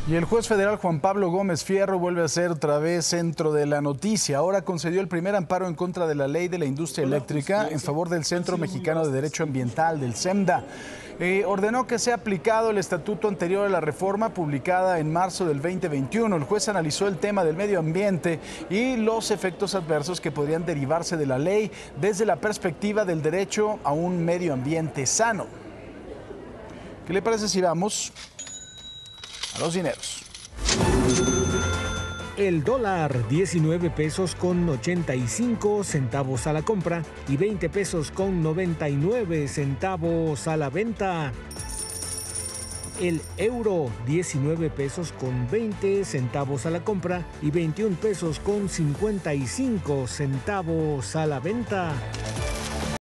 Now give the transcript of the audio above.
Y el juez federal Juan Pablo Gómez Fierro vuelve a ser otra vez centro de la noticia. Ahora concedió el primer amparo en contra de la ley de la industria eléctrica en favor del Centro Mexicano de Derecho Ambiental, del CEMDA. Ordenó que sea aplicado el estatuto anterior a la reforma publicada en marzo del 2021. El juez analizó el tema del medio ambiente y los efectos adversos que podrían derivarse de la ley desde la perspectiva del derecho a un medio ambiente sano. ¿Qué le parece si vamos a los dineros? El dólar, 19 pesos con 85 centavos a la compra y 20 pesos con 99 centavos a la venta. El euro, 19 pesos con 20 centavos a la compra y 21 pesos con 55 centavos a la venta.